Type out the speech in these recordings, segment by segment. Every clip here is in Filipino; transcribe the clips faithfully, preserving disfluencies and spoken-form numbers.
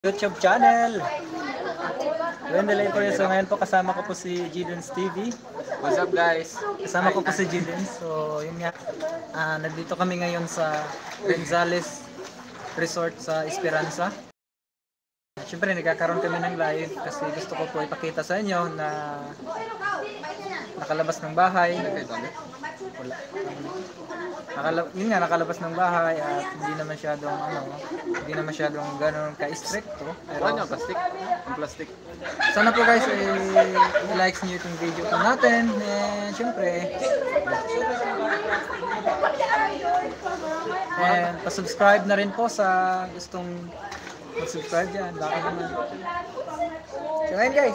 YouTube channel. Wendell po yun. So ngayon po kasama ko po si Jidens T V. What's up guys? Kasama ko po si Jidens. So yun nga, uh, nandito kami ngayon sa Gonzales Resort sa Esperanza. Siyempre nagkakaroon kami ng live kasi gusto ko po ipakita sa inyo na nakalabas ng bahay. Wala. Nakala yun nga, nakalabas ng bahay at hindi na masyadong ano, hindi na masyadong ganoon ka-stricto. Pero Ano, plastic? Ang plastic. sana po guys i-likes niyo itong video po natin. And syempre and pa-subscribe na rin po sa gustong mag-subscribe dyan. Bakit naman? So ngayon guys,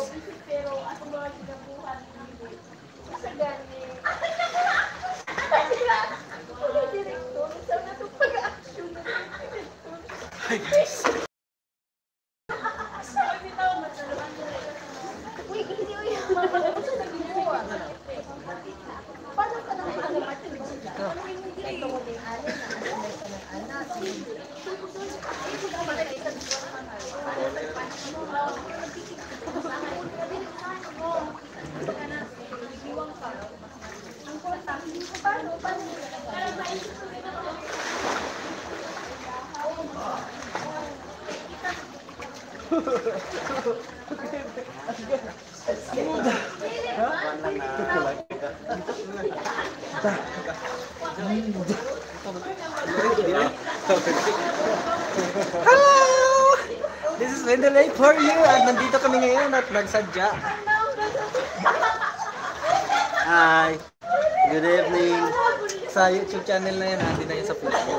hello! This is Wendell for you at nandito kami ngayon at nagsadya. Hi, good evening. Sa YouTube channel na yan, hindi na yun sa Facebook.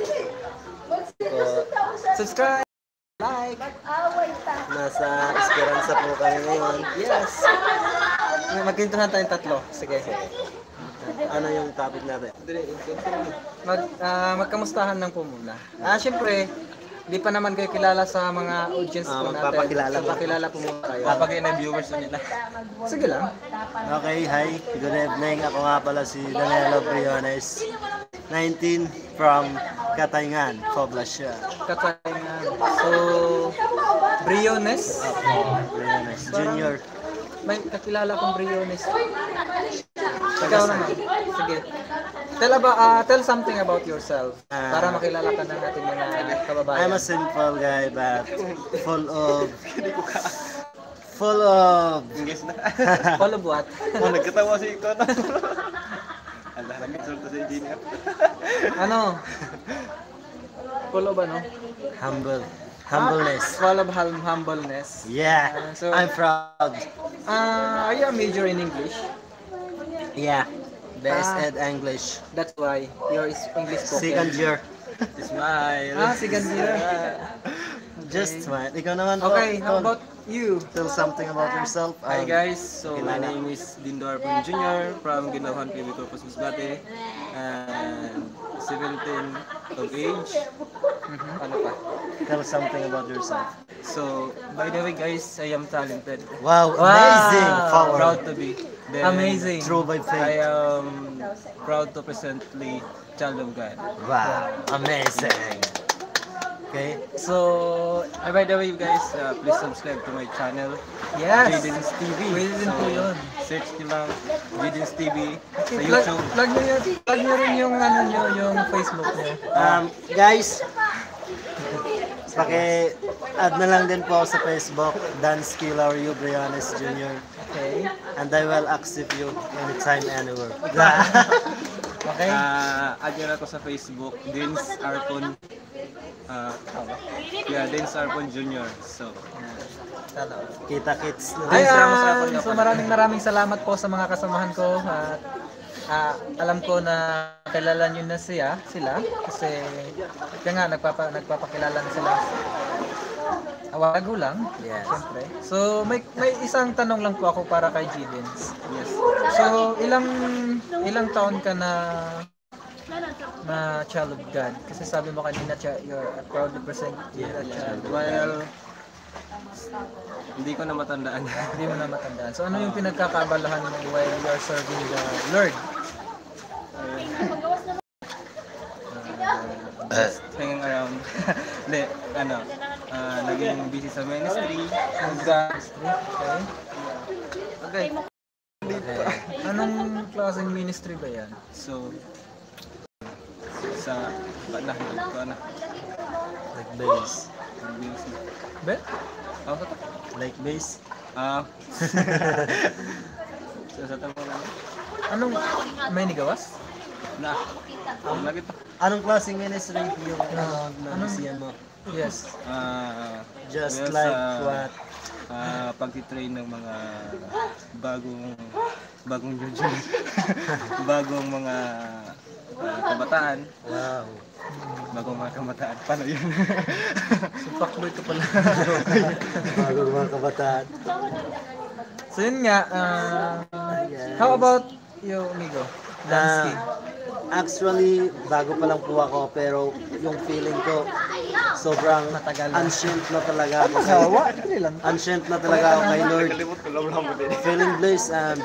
So, subscribe, like. Nasa Esperanza po kami ngayon. Yes. Magkintuhan tayong tatlo. Sige. Ano yung topic natin? Mag, uh, magkamustahan lang po muna. Ah, syempre, di pa naman kayo kilala sa mga audience Ah, po natin. magpapakilala po. Magpapakilala po muna kayo. Kapag na viewers na nila. Sige lang. Okay, hi, good evening. Ako nga pala si Danilo Briones. nineteen from Katayngan, Poblacion. Katayngan. So, Briones. Briones, Junior. May kakilala kong Briones. Ikaw naman. Sige. Tell about, uh, tell something about yourself Ah. para makilala ka ng ating mga kababayan. I'm a simple guy but full of full of Ingles na. Follow what? Oh, nagkatawa si Ito. Ala, nag-insulta sa engineer. Ano? Follow ba, no? humble humbleness. Follow of hum- humbleness. Yeah, Ah, so- I'm proud. Uh, are you a major in English? Yeah, best Ah. at English. That's why you're is- English spoken. Second year. Smile. Ah, second year. Just smile. Ikaw naman po. Okay, how Ton. about you? Tell something about yourself. Hi Um, guys, so my kilala. name is Dindor Pun Junior from Ginawan P B Corpus Masbate and seventeen of age. Mhm. Ano pa? Tell something about yourself. So, by the way guys, I am talented. Wow, Wow. amazing. Power. Proud to be. Then, Amazing. True by I faith. am proud to presently child of God. Wow, amazing. Okay. So, Uh, by the way guys, uh, please subscribe to my channel. yes. Jidens T V. Pwede din po yun. Search nyo lang Jidens T V sa Plug, YouTube. plug nyo yun. Plug nyo rin yung, ano nyo, yung Facebook nyo. Um, guys, paki-add na lang din po ako sa Facebook, Dan Skilario Briones Junior Okay. And I will accept you anytime, anywhere. Okay. Uh, add nyo na ako sa Facebook, Dins Arpon. Uh, yeah, Dins Arpon Junior. So, Sana. Kita kits. Ay, Dins Ramos ah, Arpon nga so pala. maraming maraming salamat po sa mga kasamahan ko at ah, alam ko na kilala nyo na siya, sila kasi kaya nga nagpapa, nagpapakilala na sila. Awago lang, Yes. siyempre. So may may isang tanong lang po ako para kay Jidens. yes. So ilang ilang taon ka na na child of God? Kasi sabi mo kanina cha- you're a proudly present you're a child. Well, hindi ko na matandaan. Hindi mo na matandaan. So ano yung pinagkakaabalahan mo while you are serving the Lord? Just hanging around. Hindi, ano, uh, naging yung busy sa ministry. Hanggang Okay. okay. Anong klaseng ministry ba yan? So, sa bana, bana. Like bass. Be? Ako sa to? Like bass. Ah. So, sa tamo lang. Anong may nigawas? Na. Ang lagi to. Anong klaseng ministry yung uh, Anong- nanisiyan mo? Yes. Ah, Just well, like sa, what? Ah, pagtitrain ng mga bagong bagong judge. bagong mga ah, kabataan. Wow. Bagong mga kabataan. Paano yun? Supak boy ka pala. Bago mga kabataan. So yun nga, uh, Yes. how about you, amigo? Dansky. Ah, actually, bago pa lang po ako, pero yung feeling ko, sobrang Matagal na. ancient na talaga ako. Kay, ancient na talaga ako kay Lord. Feeling blessed and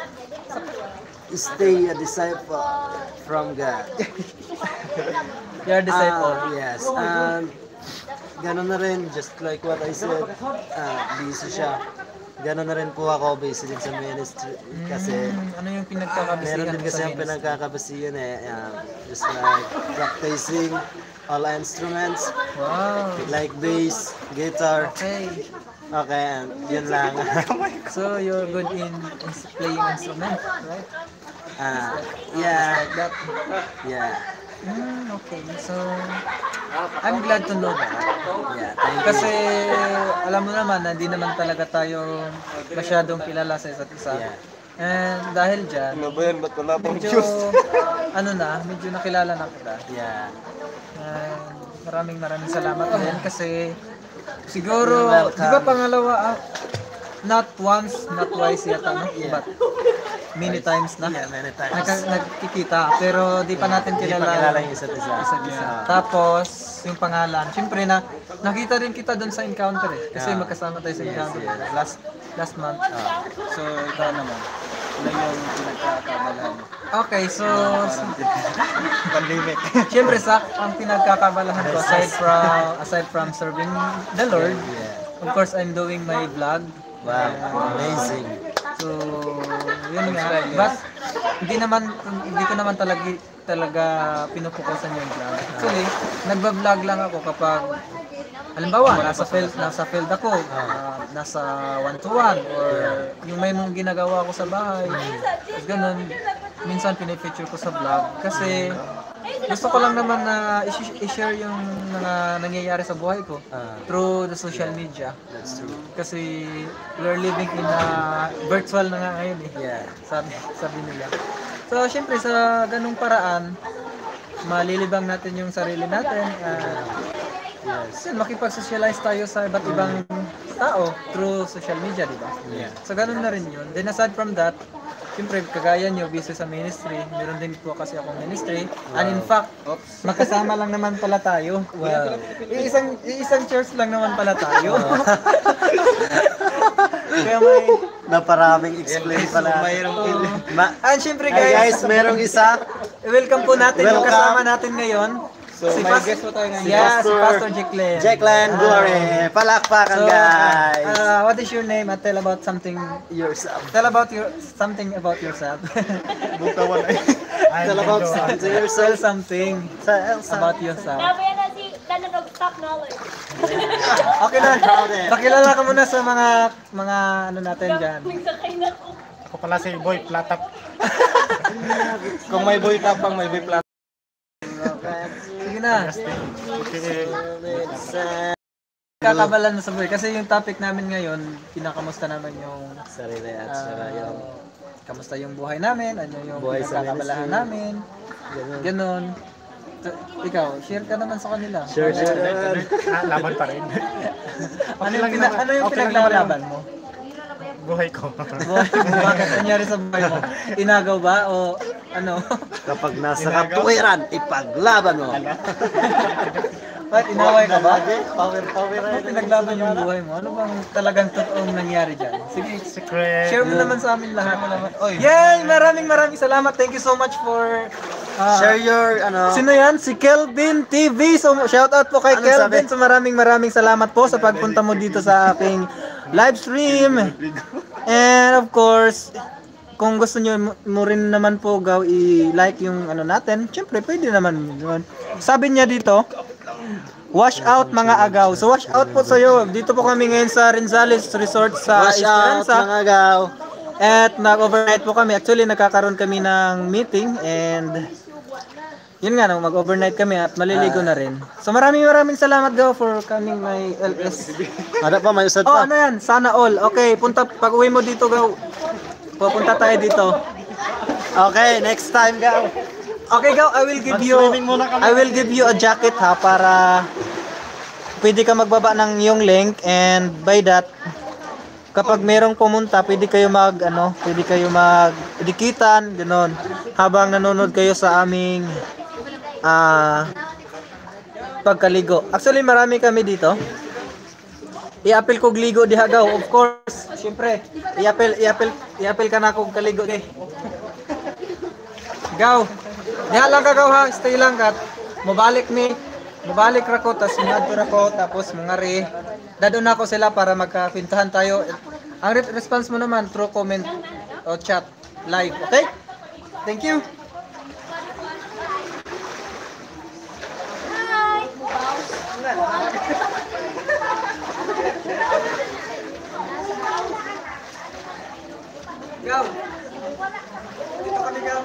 stay a disciple from God. You're a disciple. Ah, yes, and gano'n na rin, just like what I said, ah, busy siya. Gano'n na rin po ako, busy din sa ministry. Kasi, Hmm, ano yung pinagkakabisihan meron din mo kasi sa ang ministry? pinagkakabasihan eh. Um, just like practicing all instruments, Wow. like bass, guitar. Okay. Okay, and yun lang. So you're good in, in playing instrument, right? Ah, yeah, Like that. yeah, Hmm, okay. So I'm glad to know that. yeah. Thank you. Kasi alam mo naman na hindi naman talaga tayo masyadong kilala sa isa't isa. Yeah. And dahil dyan, Ano ba yan? Ba't wala pang medyo, ano na, medyo nakilala na kita. Yeah. And maraming maraming salamat din kasi siguro, You're welcome. di ba pangalawa, ah, not once, not twice yata, no? Yeah. But many times na. Yeah, many times. Nagka- nagkikita, pero di pa natin Hindi pa kilala. kilala yung isa't isa. isa't isa. Yeah. Tapos, yung pangalan, syempre na, nakita rin kita doon sa encounter eh. Kasi Yeah. magkasama tayo sa Yes, encounter yes. last last month. Ah, So, ikaw naman. Ano yung pinagkakabalahan mo? Okay, so, Pandemic. syempre sa ang pinagkakabalahan ko aside from aside from serving the Lord, yeah. of course I'm doing my vlog. Wow, amazing. So, yun nga. But, hindi naman, hindi ko naman talaga, talaga pinupukusan yung vlog. Actually, nagba-vlog lang ako kapag, halimbawa, nasa field, nasa field ako, ah, nasa one-to-one, or yung may mga ginagawa ko sa bahay, tapos ganun, minsan pinipicture ko sa vlog. Kasi, gusto ko lang naman na i- i-share yung mga nangyayari sa buhay ko Ah, through the social media. that's true. Kasi we're living in a virtual na nga ngayon eh. Yeah. Sabi, sabi nila. So, syempre sa ganung paraan, malilibang natin yung sarili natin. Uh, Yes. yun, makipag-socialize tayo sa iba't ibang tao through social media, di ba? Yeah. So, ganun na rin yun. Then aside from that, syempre, kagaya nyo, busy sa ministry. Meron din po kasi akong ministry. And in fact, magkasama lang naman pala tayo. Wow. Iisang, iisang church lang naman pala tayo. Kaya may... Naparaming explain pala. Mayroong Ma And syempre Ay guys, guys, merong isa. welcome po natin yung Welcome. kasama natin ngayon. So, Si may Pas- guest po tayo ngayon. Yeah, si Pastor Jacqueline. Jacqueline Glory. Palakpakan So, guys. uh, what is your name? And tell about something. Yourself. Tell about your something about yourself. Butawan ay. Tell about something Tell yourself. something Tell something. about yourself. Sabi na si Danog Stock Knowledge. Okay na. Pakilala ka muna sa mga mga ano natin diyan. Nagsakay na ko. Ako pala si Boy Platap. Kung may boy tapang, may boy plat. Sige na. Kakabalan na sa buhay. Kasi yung topic namin ngayon, kinakamusta naman yung Sarili at ah, saka yung kamusta yung buhay namin, ano yung Buhay sa pinagkakabalahan ministry. namin. ganun. Ganon. So, ikaw, share ka naman sa kanila. Sure, sure. Ah, laban pa rin. Ano yung, pina, ano yung Okay lang pinaglalaban mo? Buhay ko. Buhay mo, bakit nangyari sa buhay mo? Inagaw ba o ano? Kapag nasa katuwiran, ipaglaban mo. Bakit inaway ka ba? Power, power. Bakit pinaglaban yung buhay mo? Ano bang talagang totoong nangyari dyan? Sige, Secret. share mo naman sa amin lahat. Yay! Maraming maraming salamat. Thank you so much for Ah, Share your, ano, Sino yan? Si Kelvin T V. So, shout out po kay Anong Kelvin. sabi? So, maraming maraming salamat po sa pagpunta mo dito sa aking live stream. And of course, kung gusto nyo mo mo rin naman po gaw i-like yung ano natin, syempre pwede naman yun. Sabi niya dito, wash out mga agaw. So wash out po sa'yo. Dito po kami ngayon sa Renzales Resort sa wash out Esperanza. mga gaw. At nag-overnight po kami. Actually, nagkakaroon kami ng meeting and yun nga, no, mag-overnight kami at maliligo na rin. So maraming maraming salamat gaw for coming my L S. Ada pa, may usad Oh, pa. ano yan? Sana all. Okay, punta pag uwi mo dito gaw. Pupunta tayo dito. Okay, next time gaw. Okay gaw, I will give you Mag-swimming muna kami. I will give you a jacket ha para pwede ka magbaba ng yung link and by that kapag merong pumunta, pwede kayo mag ano, pwede kayo mag dikitan, ganoon. Habang nanonood kayo sa aming ah pagkaligo. Actually, marami kami dito. I-apil kog ligo diha gaw, of course. Syempre, i-apil i-apil i-apil ka na kog kaligo di. Gaw. Diha lang ka gaw ha, stay lang kat. Mobalik mi. Mobalik ra ko tas minadto ra ko tapos mga re. Dadon na ako sila para magkapintahan tayo. Ang re- response mo naman through comment o chat live, okay? Thank you. Gaw. Dito kami gaw.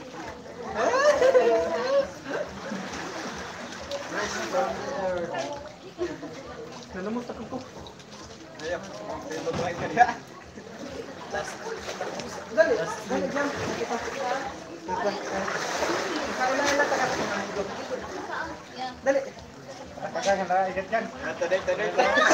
Nalamot ako ko. Ayaw. Babae ka diya. Dali, dali jam. Karon na lang tagat. Dali. Pagkakan na, ikat yan. Today, today.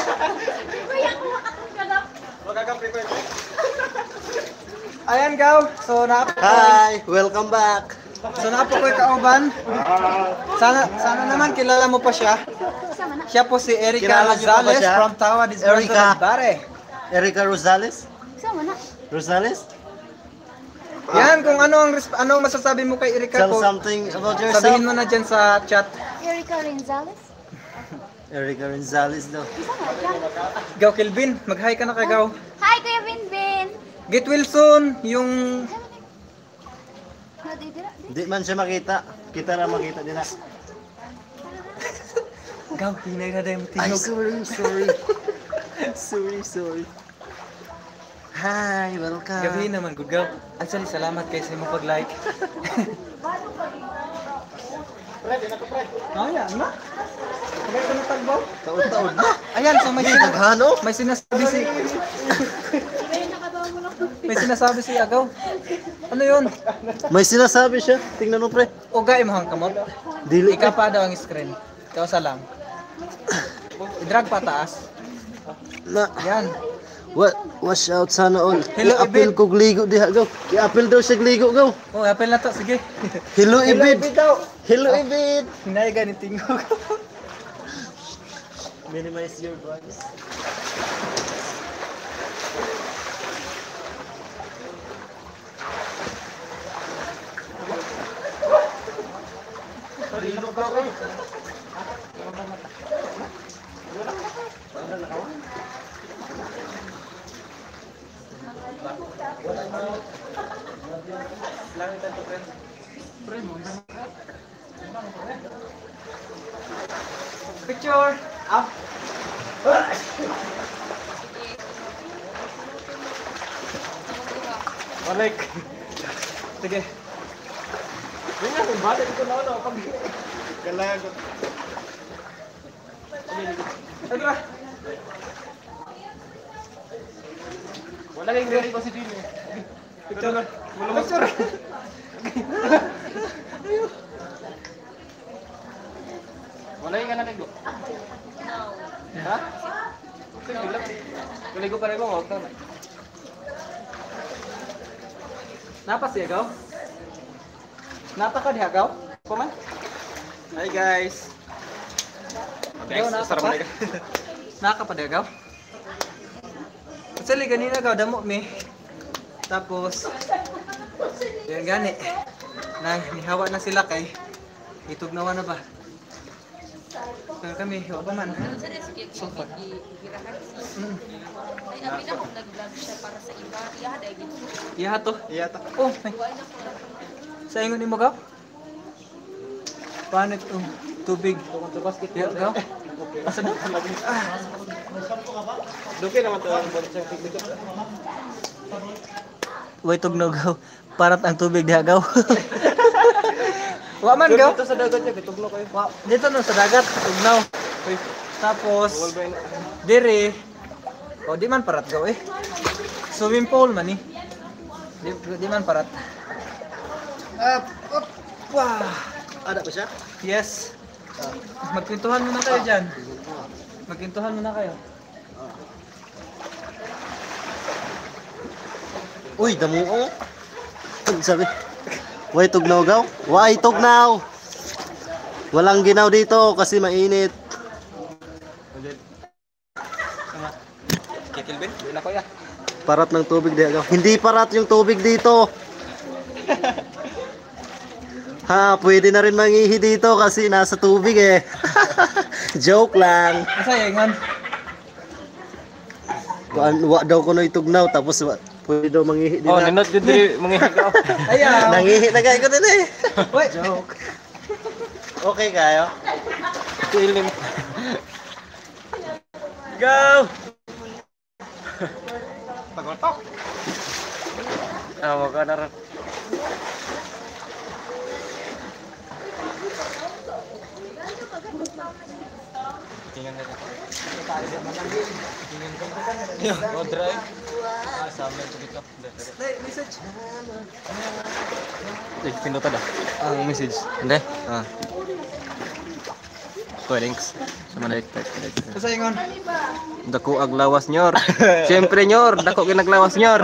Ayan gaw. So na Hi, welcome back. So na po ko'y kauban. Sana sana naman kilala mo pa siya. Siya po si Erica Kilala niyo pa ba Rosales siya? from Tawa Disbranso Erica. Bare. Erica Rosales? Sama na. Rosales? Yan kung ano ang resp- ano ang masasabi mo kay Erica Tell ko. something about Sabihin yourself. mo na dyan sa chat. Erica Renzales? Erica Rosales daw. Sama ka? Gaw Kelvin, mag-hi ka na kay Gaw. Hi, Kuya Binbin! Get Wilson, yung Nadidira? Di man siya makita. Kita na makita nila. Gaw, hinay na dahil Ay, tingog. sorry, sorry. sorry, sorry. Hi, welcome. Gabi naman, good Gaw. Actually, salamat kayo sa imong pag-like. Oh, yan na. Pagay ko na tagbaw. Taon-taon na. Ayan, so may, Hindi, sina- naghano. may sinasabi si... may sinasabi si Agaw. Ano yun? May sinasabi siya. Tingnan mo, pre. Ugay mo hang kamot. Dili, pre. Ika pa daw ang screen. Ikaw sa lang. I-drag pa taas. Na. Yan. What? Wash out sana all. Hello, I-appeal Ibit. ko gligo diha, go. I-appeal daw siya gligo, go. Oh, apel na to. Sige. Hello, Ibit. daw. Hello, Ibit. Hinay ka ni tingog. Minimize your voice. Picture. Up. Balik. Sige. Ganyan, kung balik ko na ano. Pag... Galagot. Tara. Wala kayong ready pa si Jimmy. Picture. Picture. Wala yung ganang ligo. Ha? Sige lang. Ligo pa rin mo, huwag na. Napa si Agaw? Napa ka di Agaw? Kuman? Hi guys. Agaw, napa pa? Naka pa di Agaw? Actually, ganina Agaw, damo mi. Tapos, yan gani. na nihawa na sila kay itugnawa na ba. Pero kami, hiwa pa man. So far. Mm. Ay, abi na kung nag-vlog siya para sa iba. Iya, dahil gito. Iya to. Iya ta. Oh, may. Sa ingon ni mo gaw? Paano itong tubig? Iya, gaw? Asa na? Ah. Duki naman to ang bonsang piglit. Way tugnog gaw. Parat ang tubig diha gaw. Wa man gaw. Dito sa dagat niya, kitugno kayo. Wa, dito no sa dagat, tugnaw. Tapos Wal ba yun? dire. Oh, di man parat gaw eh. Swimming pool man eh. Di, di man parat. Up, up. Wah. Ada pa siya? Yes. Magkwentuhan muna kayo dyan. Magkwentuhan muna kayo. Uy, damuong. Ano sabi? Way tugnaw gaw? Way tugnaw! Walang ginaw dito kasi mainit. Kikilbin? Hindi na ko ya. Parat ng tubig dito. Hindi parat yung tubig dito. Ha, pwede na rin mangihi dito kasi nasa tubig eh. Joke lang. Masaya ingon. Kuan wa daw ko no itugnaw tapos wa, pwede daw mangihi dito. Oh, ninot yun diri mangihigaw. Ayaw. Nangihi na kayo ko din eh. Wait. Joke. Okay kayo? Kilim. Go! Pagotok. Ah, mo ka na rin. Tingnan natin. Tingnan ko. Drive. Ah, sabi ko dito. Message. Eh, pinuta dah. Ang message. Hindi? Ah. Thanks. Sama na expect. Masaya ingon. Dako ag lawas nyor. Siyempre nyor, dako ginaglawas nyor.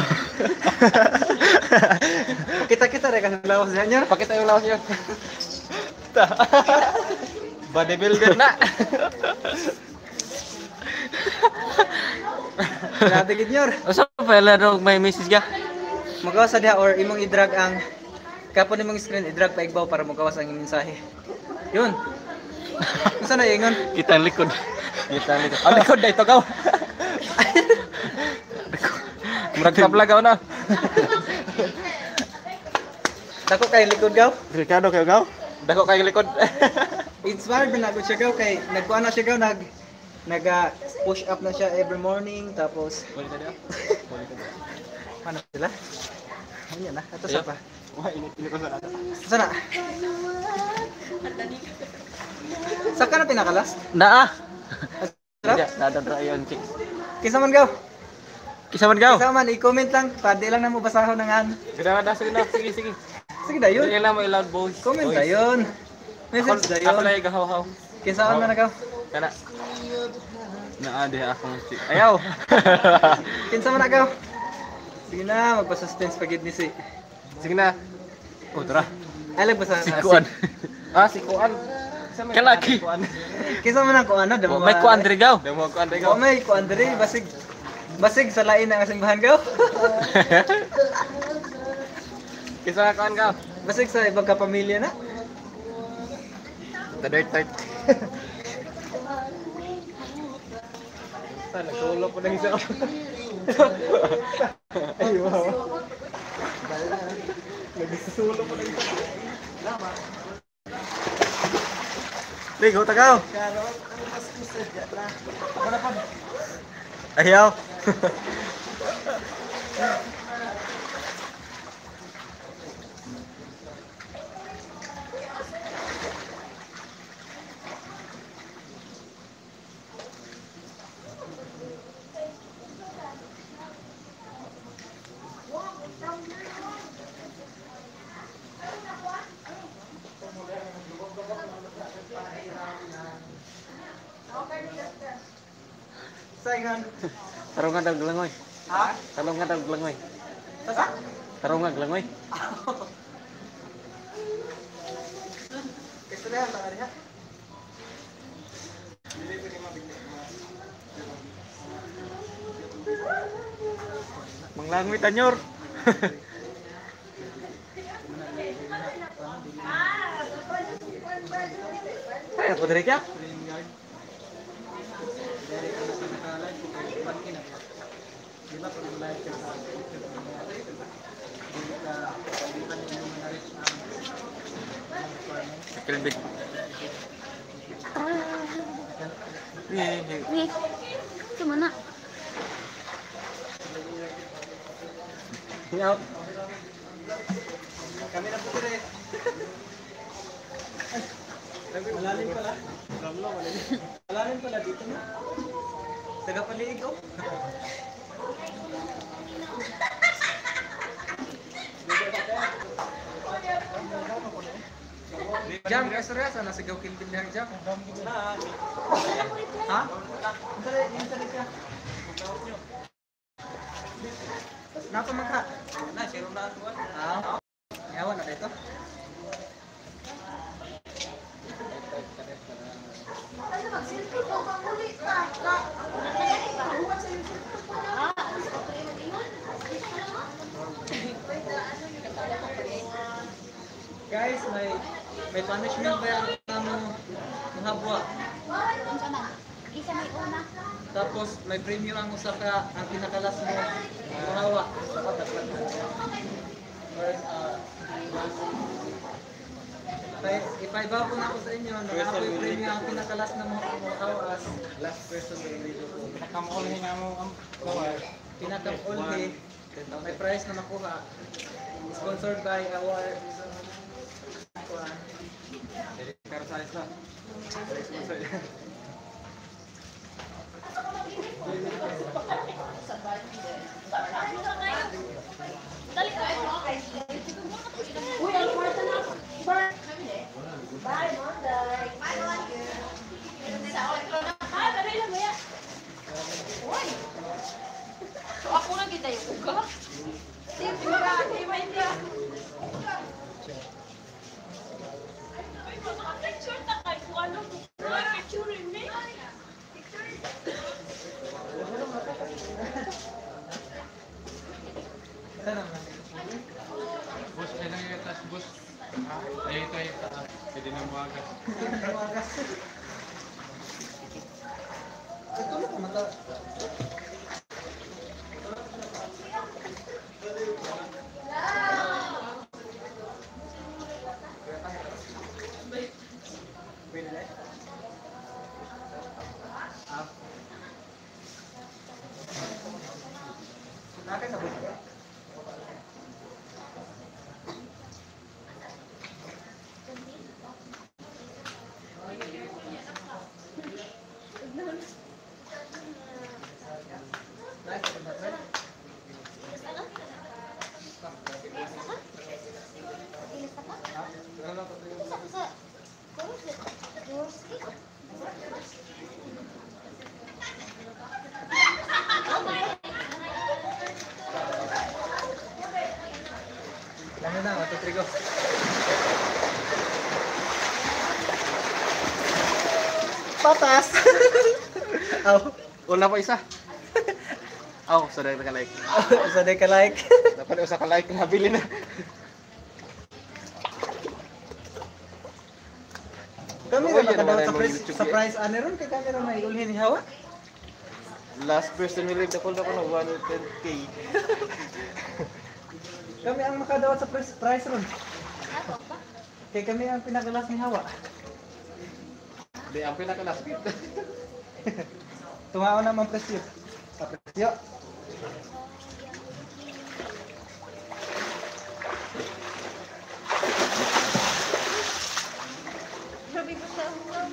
Kita-kita rin kasi lawas niya niya. Pakita yung lawas nyor. Bodybuilder na. Natigid niya. Asa pala daw may message ka? Magawas sa diha or imong i-drag ang kapon imong screen i-drag pa igbaw para magawas ang mensahe. Yun. Unsa na ingon? Kita ang likod. Kita ang likod. Ang likod na ito gaw. Murag kablagaw na. Dako kay likod gaw. Ricardo kayo gaw? Dako kay likod. Inspired ba na ko siya gaw kay nagkuha na siya gaw nag nag ah, push up na siya every morning tapos Balik ka diya. ano sila? Ano na? Ato sa pa. Wah, ini ini ko sa Sana. Sa ka na pinakalas? Naa. Sarap? Ya, nada dra yon chick. Kisa man gaw. Kisa man gaw. Kisa man i-comment lang, pwede lang na mo basahon ng ano. Gida na sige na, sige sige. Sige dayon. Sige lang mo i-loud voice. Comment dayon. Message Ako dayon. lang gahaw-haw. Kisa man na gaw. Kana. Naa di akong chick. Ayaw. Kinsa man na gaw. Sige na, magpa-suspense pagid ni si. Sige na. Oh, tara. Ay lang basa. Si Kuan. Ah, si Kuan. Kalaki. Kisa man ang kuan na damo. May Kuan diri gaw. Damo Kuan diri gaw. Oh, may kuan diri basig. Basig sa lain ang simbahan gaw. Kisa Kuan gaw. Basig sa ibang kapamilya na. The dirt tart. Sana solo ko na isa. Ay, wow. Nagsusulo ko na isa. Ligo tagaw. Ayaw. Saingan. Tarong nga dag langoy. Ha? Tarong nga dag langoy. Sasa? Tarong nga langoy. Gusto na yan, tanga niya. Manglangoy tanyor. Kaya po direk ya. Dari ka sa naka-live ko kay Bankin na. Di ba pag live ka sa YouTube mo na di ka di pa niyo na-reach ang ang requirement. Kailan big. Wih, kemana? Out. Kami na po dire. Malalim pala. Ramlo, malalim. Malalim pala dito na. Taga Paliig oh. Jam, kasarya sana sigaw kilbin dihang jam. Ha? Sari, yung sari siya. Napa magka? Na, siro na ito. Ah. Yawan na dito. Guys, may may punishment ba yung ano, mahabwa? Isa man. Isa may una. Tapos may premium ang usa ka ang pinakalas mo mahawa. First, uh, if I bago na ako sa inyo, nakapoy premium ang pinakalas na mo mahawa as last person na video ko. Nakamukulhin na mo ang kawal. Pinaka-only, may prize na makuha. Sponsored by our Pero sa isa. Uy, ang kwarta na. Bye, Monday. Bye, Monday. Ay, dali lang ba yan? Uy. So, ako na kita yung uga. Hindi mo ka, hindi mo hindi. Ay, picture na kayo. Kung ano, picture rin eh. Ito naman. Bus, kailan yung tas bus? Ay, ito yung taas. Pwede na buwagas. Tumagas. Ito na kumata. Pwede na eh. Ah. Nakay sa buka. Lami na, one, two, three, go. Patas! Aw, Una pa isa. Aw, oh, sadaya ka like. isa day ka like. Dapat usa ka like nabili na. Kami Oo, na yan makadawat naman sa ang prize, YouTube sa yan. prize ano ron kay kami ron may ulhin ni Hawa. Last person we live the call na ko na one hundred K. Kami ang makadawat sa prize, prize ron. Kay kami ang pinakalas ni Hawa. Di ang pinaka last bit. Tungao na man presyo. Sa presyo. Grabe ko sa ulam.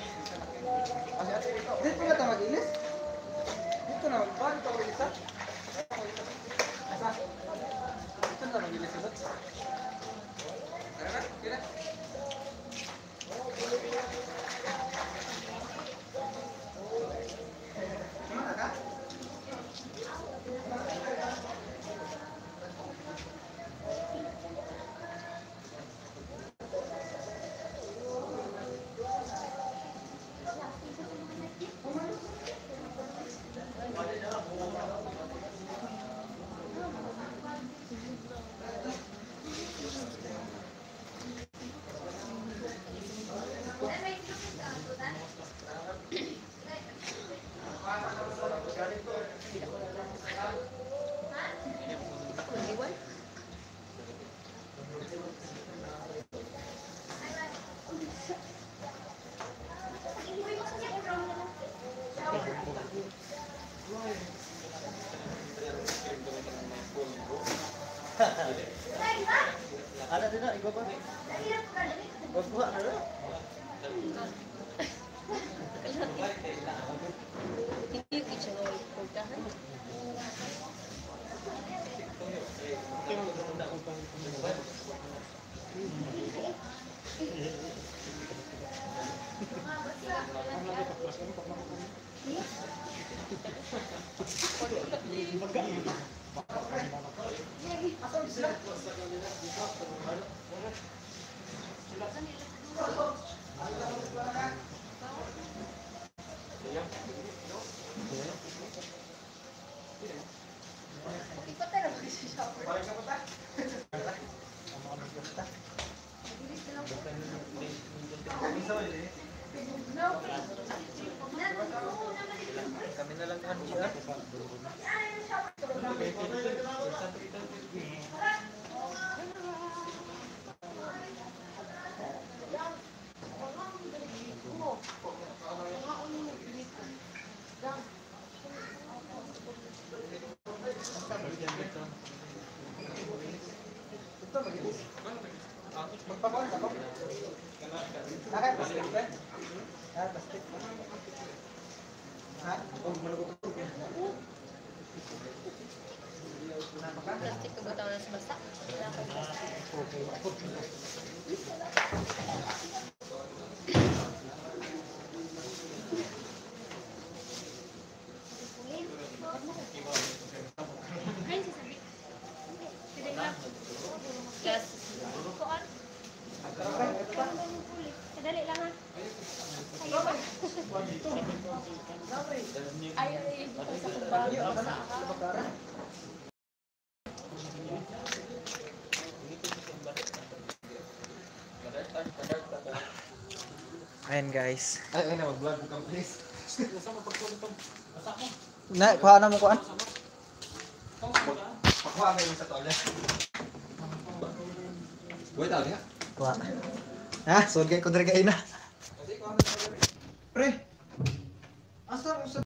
Dito na ta mag-ilis? Dito na mag-ban, ito mag-isa? Asa? Dito na mag-ilis ito? Tara na, kira. Mana ka? Ada tidak? Ikaw ba? Gagwa na rin. Hindi yung kitchen oil. Pagkahan. Kami na lang ang siya. Magpakuan ako. Nakay plastic ba? Ah, plastic. Ha? Plastic ko butaw na sa basa. Wala akong plastic. Gas. Kuan. Kadali lang ha. Ay, ay, dito sa kumbang. Ayan guys. Ay, ay na, mag-vlog ka please. Na, kuha na mo kuhaan. Pakuha kayo sa toilet. Buhay tao niya? Kuha. Ha? Sugay ko diri kay na. Pre. Asa mo sa